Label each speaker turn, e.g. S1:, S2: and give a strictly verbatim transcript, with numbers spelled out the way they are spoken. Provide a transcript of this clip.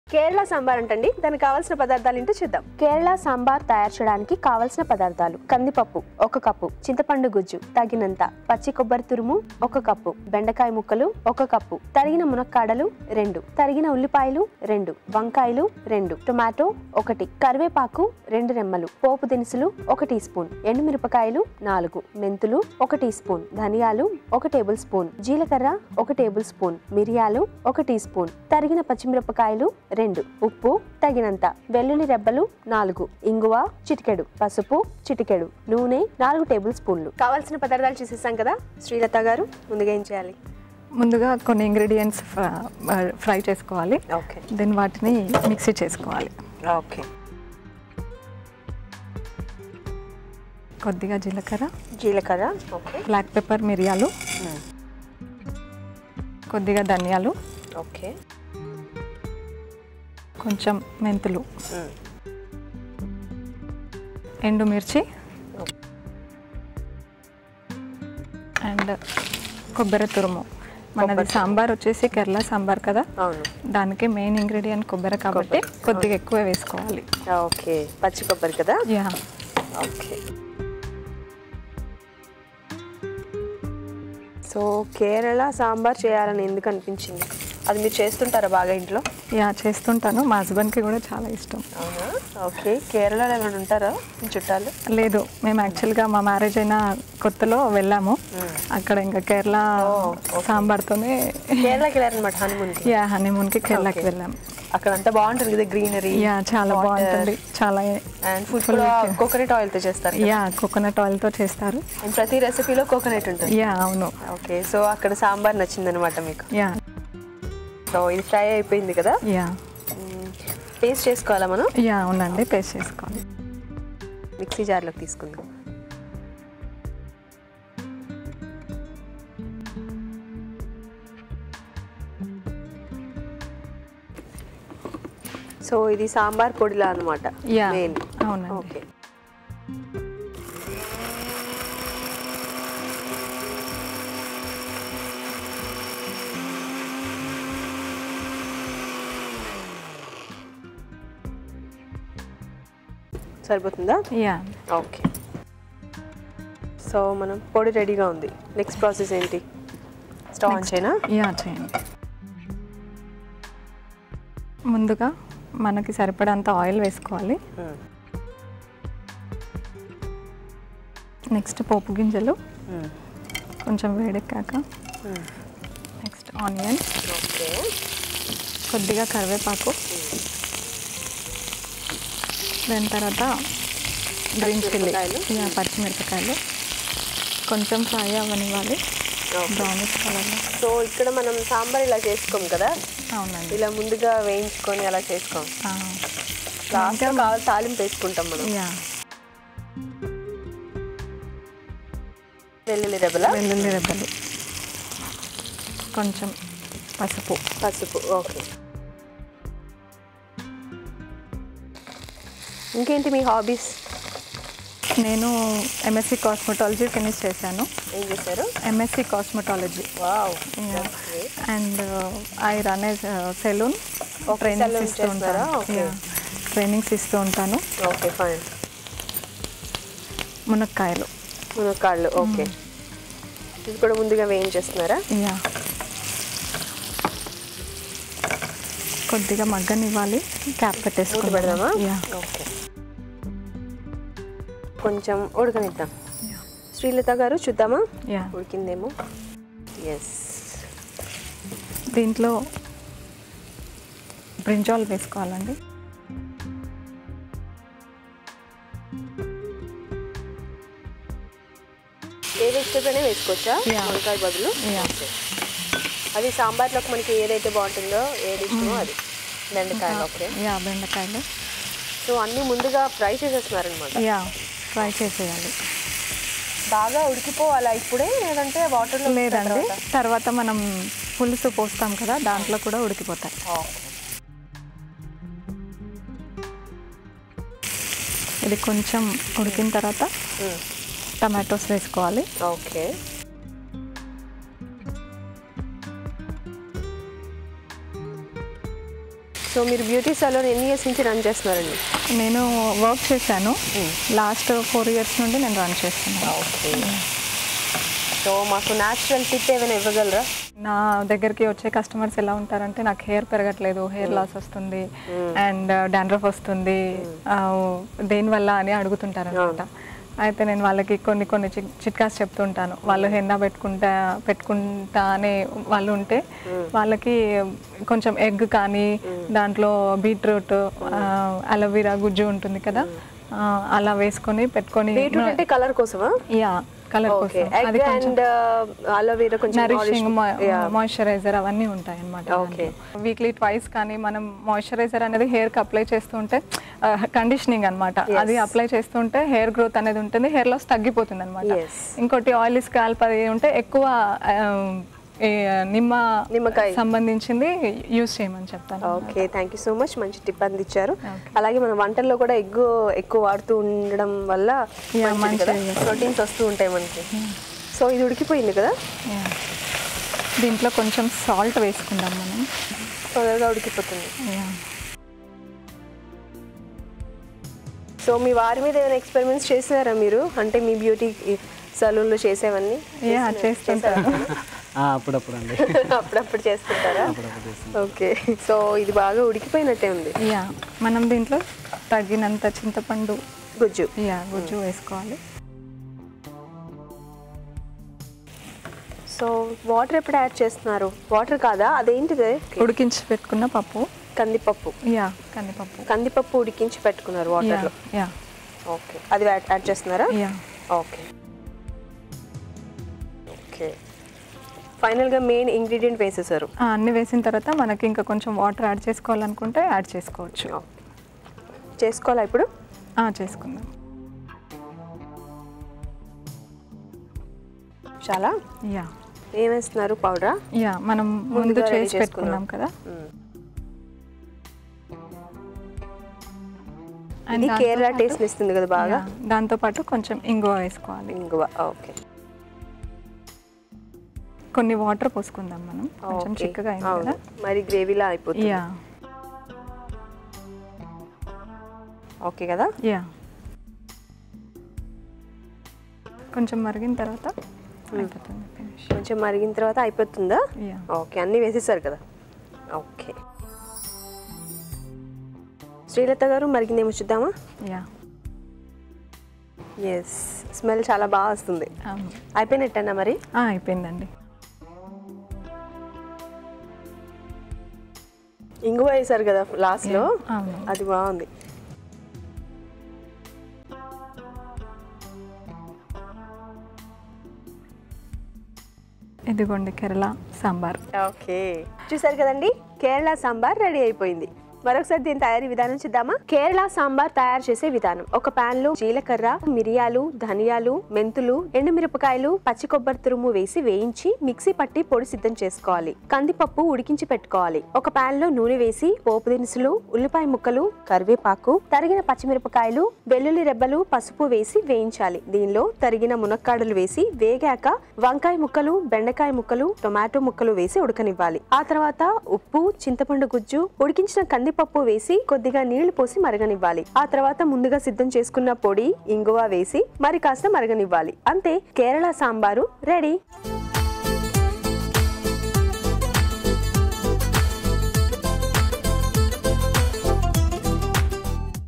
S1: కేరళ సాంబార్ అంటండి. దానికి కావాల్సిన పదార్థాలు ఏంటో చూద్దాం. కేరళ సాంబార్ తయారు చేయడానికి కావాల్సిన పదార్థాలు: కందిపప్పు ఒక కప్పు, చింతపండు గుజ్జు తగినంత, పచ్చి కొబ్బరి తురుము ఒక కప్పు, బెండకాయ ముక్కలు ఒక కప్పు, తరిగిన మునక్కాడలు రెండు, తరిగిన ఉల్లిపాయలు రెండు, వంకాయలు రెండు, టొమాటో ఒకటి, కరివేపాకు రెండు రెమ్మలు, పోపు దినుసులు ఒక టీ స్పూన్, ఎండుమిరపకాయలు నాలుగు, మెంతులు ఒక టీ స్పూన్, ధనియాలు ఒక టేబుల్ స్పూన్, జీలకర్ర ఒక టేబుల్ స్పూన్, మిరియాలు ఒక టీ స్పూన్, తరిగిన పచ్చిమిరపకాయలు రెండు, ఉప్పు తగినంత, వెల్లుల్లి రెబ్బలు నాలుగు, ఇంగువ చిటికెడు, పసుపు చిటికెడు, నూనె నాలుగు టేబుల్ స్పూన్లు. కావాల్సిన పదార్థాలు చూసేసాం కదా. శ్రీలత గారు, ముందుగా ఏం చేయాలి?
S2: ముందుగా కొన్ని ఇంగ్రీడియంట్స్ ఫ్రై చేసుకోవాలి.
S1: ఓకే.
S2: దెన్ వాటిని మిక్సీ చేసుకోవాలి.
S1: ఓకే.
S2: కొద్దిగా జీలకర్ర
S1: జీలకర్ర ఓకే.
S2: బ్లాక్ పెప్పర్, మిరియాలు, కొద్దిగా ధనియాలు,
S1: ఓకే,
S2: కొంచెం మెంతులు, ఎండుమిర్చి అండ్ కొబ్బరి తురుము. మనది సాంబార్ వచ్చేసి కేరళ సాంబార్ కదా,
S1: అవును,
S2: దానికి మెయిన్ ఇంగ్రీడియంట్ కొబ్బరి కాబట్టి కొద్దిగా ఎక్కువ వేసుకోవాలి.
S1: ఓకే, పచ్చి కొబ్బరి కదా.
S2: Yeah.
S1: Okay. So Kerala sambar చేయాలని ఎందుకు అనిపించింది? అది మీరు చేస్తుంటారా బాగా ఇంట్లో?
S2: యా, చేస్తుంటాను. మా హస్బెండ్కి కూడా చాలా ఇష్టం.
S1: అవునా? ఓకే. కేరళలో ఏమైనా ఉంటారా చుట్టాలు?
S2: లేదు, మేము యాక్చువల్గా మా మ్యారేజ్ అయిన కొత్తలో వెళ్ళాము. అక్కడ ఇంకా కేరళ సాంబార్తోనే
S1: కేరళకి వెళ్ళారనమాట హనీమూన్కి.
S2: యా, హనీమూన్కి కేరళకి వెళ్ళాము.
S1: అక్కడ అంతా బాగుంటుంది కదా, గ్రీనరీ.
S2: యా, చాలా బాగుంటుంది. చాలా.
S1: అండ్ ఫుడ్ కూడా కోకోనట్ ఆయిల్తో చేస్తారు.
S2: యా, కోకోనట్ ఆయిల్తో చేస్తారు.
S1: అండ్ ప్రతి రెసిపీలో కోకోనట్ ఉంటుంది.
S2: యా, అవును.
S1: ఓకే. సో అక్కడ సాంబార్ నచ్చిందనమాట మీకు.
S2: యా.
S1: సో ఇది ఫ్రై అయిపోయింది కదా.
S2: యా.
S1: పేస్ట్ చేసుకోవాలా మనం?
S2: యా, అవునండి, పేస్ట్ చేసుకోవాలి.
S1: మిక్సీ జార్లోకి తీసుకుందాం. సో ఇది సాంబార్ పొడిలా అనమాట.
S2: Yeah,
S1: main.
S2: అవునండి.
S1: ఓకే. సరిపోతుందా?
S2: యా.
S1: ఓకే. సో మనం పొడి రెడీగా ఉంది. నెక్స్ట్ ప్రాసెస్ ఏంటి? స్టవ్ ఆన్ చేయనా?
S2: యా, చేయండి. ముందుగా మనకి సరిపడంత ఆయిల్ వేసుకోవాలి. నెక్స్ట్ పోపు గింజలు కొంచెం వేడెక్కాక నెక్స్ట్ ఆనియన్, కొద్దిగా కరివేపాకు, దాని తర్వాత గ్రీన్ చిల్లీ, పచ్చిమిరపకాయలు కొంచెం ఫ్రై అవ్వనివ్వాలి బ్రౌనిష్ కలర్లో.
S1: సో ఇక్కడ మనం సాంబార్ ఇలా చేసుకోం కదా.
S2: అవునండి,
S1: ఇలా ముందుగా వేయించుకొని అలా చేసుకోం. లాస్ట్గా కావాలి తాలింపు వేసుకుంటాం మనం.
S2: యా.
S1: వెల్లుల్లి రెబ్బల
S2: వెల్లుల్లి రెబ్బలు, కొంచెం పసుపు
S1: పసుపు ఓకే. ఇంకేంటి మీ హాబీస్?
S2: నేను ఎంఎస్సి కాస్మెటాలజీ ఫినిష్ చేశాను.
S1: ఏం చేశారు?
S2: MSc cosmetology.
S1: Wow.
S2: And I run a salon. Trainings ఇస్తూ ఉంటాను. ట్రైనింగ్స్ ఇస్తూ ఉంటాను.
S1: Okay, fine.
S2: మునక్కాయలు
S1: మునక్కాయలు ఓకే. ఇది కూడా ముందుగా వేయించేస్తున్నారా?
S2: యా. కొద్దిగా మగ్గనివ్వాలి. క్యాప్ పెట్టేసుకుని
S1: పెడదామా?
S2: యా.
S1: ఓకే, కొంచెం ఉడకనిద్దాం. శ్రీలత గారు చూద్దామా?
S2: యా,
S1: ఉడికిందేమో. ఎస్.
S2: దీంట్లో బ్రింజాల్ వేసుకోవాలండి.
S1: ఏ వెజిటేబుల్ అయినా వేసుకోవచ్చా వంకాయ బదులు? అది సాంబార్లోకి మనకి ఏదైతే బాగుంటుందో ఏది ఇష్టమో అది. బెండకాయలు ఓకే.
S2: యా, బెండకాయలు.
S1: సో అన్నీ ముందుగా ఫ్రై చేసేస్తున్నారనమాట.
S2: యా, ఫ్రై చేసేయాలి.
S1: బాగా ఉడికిపోవాలా ఇప్పుడే, లేదంటే వాటర్లో?
S2: లేదండి, తర్వాత మనం పులుసు పోస్తాం కదా, దాంట్లో కూడా ఉడికిపోతాయి. ఇది కొంచెం ఉడికిన తర్వాత టమాటోస్ వేసుకోవాలి.
S1: ఓకే. సో సో మీరు బ్యూటీ సలూన్ ఎన్ని ఇయర్స్ నుంచి రన్ చేస్తున్నారండి?
S2: నేను వర్క్ చేశాను, లాస్ట్ ఫోర్ ఇయర్స్ నుండి నేను రన్ చేస్తున్నాను.
S1: ఓకే. సో మాకు న్యాచురల్ టిప్ ఏమైనా ఇవ్వగలరా?
S2: నా దగ్గరికి వచ్చే కస్టమర్స్ ఎలా ఉంటారంటే నాకు హెయిర్ పెరగట్లేదు, హెయిర్ లాస్ వస్తుంది అండ్ డాండ్రఫ్ వస్తుంది, దేనివల్ల అని అడుగుతుంటారు అనమాట. అయితే నేను వాళ్ళకి కొన్ని కొన్ని చిట్కాస్ చెప్తుంటాను. వాళ్ళు హెన్నా పెట్టుకుంటా పెట్టుకుంటా అనే వాళ్ళు ఉంటే వాళ్ళకి కొంచెం ఎగ్ కానీ దాంట్లో బీట్రూట్, అలోవెరా గుజ్జు ఉంటుంది కదా, అలా వేసుకొని పెట్టుకొని.
S1: బీట్రూట్ అంటే కలర్ కోసమా?
S2: యా, కలర్ కోసం. అది కొంచెం
S1: అలోవెరా కొంచెం
S2: నరిషింగ్, మాయిశ్చరైజర్ అవన్నీ ఉంటాయి అన్నమాట. వీక్లీ ట్వైస్ కానీ మనం మాయిశ్చరైజర్ అనేది హెయిర్ కి అప్లై చేస్తుంటే కండిషనింగ్ అన్నమాట, అది అప్లై చేస్తుంటే హెయిర్ గ్రోత్ అనేది ఉంటుంది, హెయిర్ లాస్ తగ్గిపోతుంది అనమాట. ఇంకోటి ఆయిలీ స్కాల్ప్ అది ఉంటే ఎక్కువ నిమ్మ నిమ్మకాయ సంబంధించింది యూజ్ చేయమని చెప్తాను.
S1: Okay, thank you so much, మంచి టిప్ అందించారు. అలాగే మనం వంటల్లో కూడా ఎగ్ ఎక్కువ వాడుతూ ఉండడం వల్ల ప్రోటీన్స్ వస్తూ ఉంటాయి మనకి. సో ఇది ఉడికిపోయింది కదా,
S2: దీంట్లో కొంచెం సాల్ట్ వేసుకుందాం మనం,
S1: తొందరగా ఉడికిపోతుంది. సో మీ వారి మీద ఏమైనా ఎక్స్పెరిమెంట్స్ చేసారా మీరు? అంటే మీ బ్యూటీ సలూన్లో చేసేవన్నీ
S2: చేస్తుంటారా?
S3: అప్పుడప్పుడు అండి,
S1: అప్పుడప్పుడు చేస్తుంటారా? ఓకే, సో ఇది బాగా ఉడికిపోయినట్టే ఉంది.
S2: యా, మనం దీంట్లో తగినంత చింతపండు
S1: గుజ్జు
S2: యా గుజ్జు వేసుకోవాలి.
S1: సో వాటర్ ఎప్పుడు యాడ్ చేస్తున్నారు? వాటర్ కాదా, అదేంటిది?
S2: ఉడికించి పెట్టుకున్న పప్పు,
S1: కందిపప్పు.
S2: యా, కందిపప్పు
S1: కందిపప్పు ఉడికించి పెట్టుకున్నారు వాటర్లో.
S2: యా,
S1: ఓకే, అది యాడ్ చేస్తున్నారా?
S2: Yeah,
S1: okay. ఓకే, ఫైనల్గా మెయిన్ ఇంగ్రీడియంట్ వేసేసారు.
S2: అన్నీ వేసిన తర్వాత మనకి ఇంకా కొంచెం వాటర్ యాడ్ చేసుకోవాలనుకుంటే యాడ్ చేసుకోవచ్చు.
S1: చేసుకోవాలా ఇప్పుడు?
S2: చేసుకుందాం.
S1: చాలా
S2: యా,
S1: ఏం వేస్తున్నారు? పౌడరా?
S2: యా, మనం ముందు చేసి పెట్టుకున్నాం కదా.
S1: అది కేరళ టేస్ట్ ఇస్తుంది కదా బాగా.
S2: దాంతో పాటు కొంచెం ఇంగువ వేసుకోవాలి.
S1: ఇంగువ, ఓకే.
S2: కొన్ని వాటర్ పోసుకుందాం మనం, కొంచెం చిక్కగా అయింది కదా,
S1: మరి గ్రేవీలా అయిపోతుంది.
S2: యా,
S1: ఓకే కదా.
S2: యా, కొంచెం మరిగిన తర్వాత అయిపోతుంది.
S1: కొంచెం మరిగిన తర్వాత అయిపోతుందా? ఓకే, అన్నీ వేసేసారు కదా. ఓకే, శ్రీలత గారు మరిగిందేమో చూద్దామా?
S2: యా,
S1: ఎస్, స్మెల్ చాలా బాగా వస్తుంది. అయిపోయినట్టేనా మరి?
S2: అయిపోయిందండి.
S1: ఇంగువ వేసారు కదా లాస్ట్లో, అది బాగుంది.
S2: ఇదిగోండి కేరళ సాంబార్.
S1: ఓకే, చూసారు కదండి, కేరళ సాంబార్ రెడీ అయిపోయింది. మరొకసారి దీని తయారీ విధానం చూద్దామా? కేరళ సాంబార్ తయారు చేసే విధానం: ఒక పాన్ లో జీలకర్ర, మిరియాలు, ధనియాలు, మెంతులు, ఎండుమిరపకాయలు, పచ్చి కొబ్బరి తురుము వేసి వేయించి మిక్సీ పట్టి పొడి సిద్ధం చేసుకోవాలి. కందిపప్పు ఉడికించి పెట్టుకోవాలి. ఒక పాన్ లో నూనె వేసి పోపు దినుసులు, ఉల్లిపాయ ముక్కలు, కరివేపాకు, తరిగిన పచ్చిమిరపకాయలు, వెల్లుల్లి రెబ్బలు, పసుపు వేసి వేయించాలి. దీనిలో తరిగిన మునక్కాడలు వేసి వేగాక వంకాయ ముక్కలు, బెండకాయ ముక్కలు, టొమాటో ముక్కలు వేసి ఉడకనివ్వాలి. ఆ తర్వాత ఉప్పు, చింతపండు గుజ్జు, ఉడికించిన కంది పప్పు వేసి కొద్దిగా నీళ్లు పోసి మరగనివ్వాలి. ఆ తర్వాత ముందుగా సిద్ధం చేసుకున్న పొడి, ఇంగువ వేసి మరి కాస్త మరగనివ్వాలి. అంతే, కేరళ సాంబారు రెడీ.